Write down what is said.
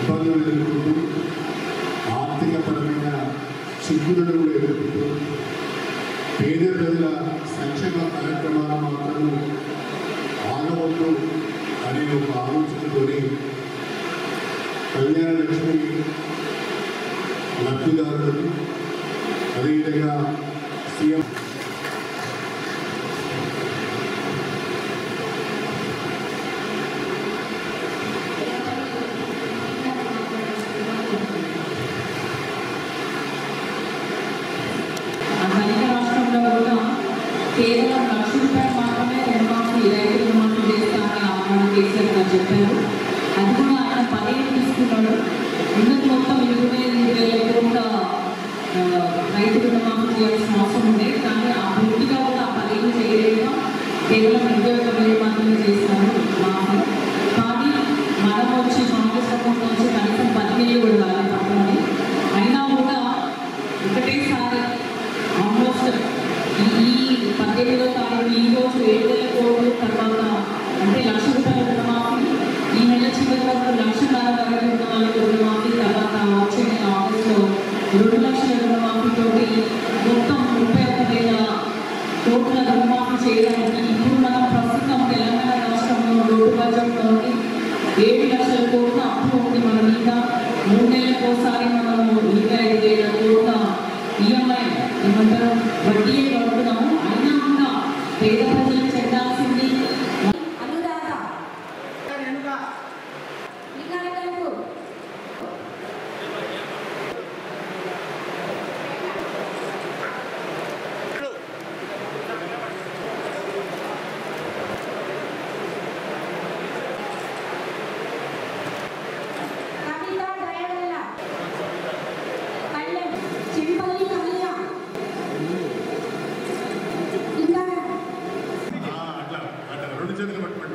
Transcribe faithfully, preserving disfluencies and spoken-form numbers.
ఇబ్బందులు ఎదుర్కొంటూ ఆర్థికపరమైన చిక్కులను కూడా ఎదుర్కొంటూ పేద ప్రజల సంక్షేమ కార్యక్రమాలు మాత్రం ఆగవద్దు అనే ఒక ఆలోచనతోని కళ్యాణ లక్ష్మి లబ్ధిదారులకు అదేవిధంగా సీఎం కేవలం లక్ష రూపాయలు మాత్రమే రుణమాఫీ రైతు రుణమాఫీ చేస్తామని ఆనాడు కేసీఆర్ గారు చెప్పారు. అది కూడా ఆయన పదిహేను తీసుకున్నాడు. ఉన్నది మొత్తం ఇరవై ఎనిమిది వేల కోట్ల రైతు రుణమాఫీ చేయాల్సిన అవసరం ఉండే, కానీ ఆ పూర్తిగా కూడా ఆ పదిహేను చేయలేక కేవలం ఇరవై ఒక వేలు మాత్రమే చేస్తాను మాఫీ. కానీ మనం వచ్చి కాంగ్రెస్ ప్రభుత్వం వచ్చి కనీసం పదివేలు కూడా కాలేదు తప్పని. అయినా కూడా ఒకటేసారి ఆల్మోస్ట్ ఈ పద్దెనిమిదో తారీఖు ఈ రోజు ఏడు వేల కోట్లు తర్వాత అంటే లక్ష రూపాయల రుణమాఫీ, ఈ నెల చివరి వరకు లక్షన్నర వరకు ఉన్న వాళ్ళకి రుణమాఫీ, తర్వాత వచ్చే నెల ఆగస్టులో రెండు లక్షల రుణమాఫీతోటి మొత్తం ముప్పై ఒక్క వేల కోట్ల రుణమాఫీ చేయడానికి ఇప్పుడు మనం ప్రస్తుతం తెలంగాణ రాష్ట్రంలో రోడ్డు బడ్జెట్లో ఏడు లక్షల కోట్ల అప్పు ఉంది మన మీద. మూడు నెలలకోసారి మనము ఇరవై ఐదు వేల కోట్ల ఈఎంఐ ఏమంటారు వడ్డీ కడుతున్నాము. అయినా కూడా పేద ప్రజలకు చెందాల్సింది రెండు చేతులు పట్టుకోండి.